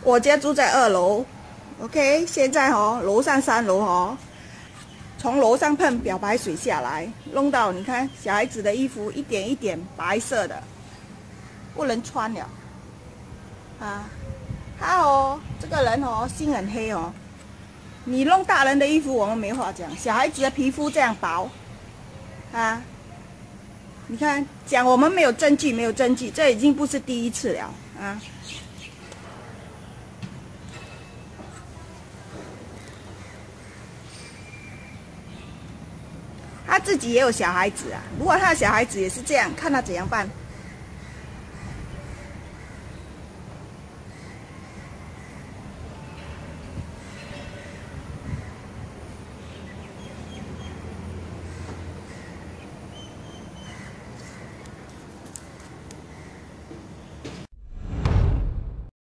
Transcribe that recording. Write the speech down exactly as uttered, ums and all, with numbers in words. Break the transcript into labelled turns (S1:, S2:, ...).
S1: 我家住在二楼 ，OK， 现在哦，楼上三楼哦，从楼上喷漂白水下来，弄到你看小孩子的衣服一点一点白色的，不能穿了啊。他哦，这个人哦，心很黑哦。你弄大人的衣服我们没话讲，小孩子的皮肤这样薄啊。你看，讲我们没有证据，没有证据，这已经不是第一次了啊。他自己也有小孩子啊，如果他的小孩子也是这样，看他怎样办。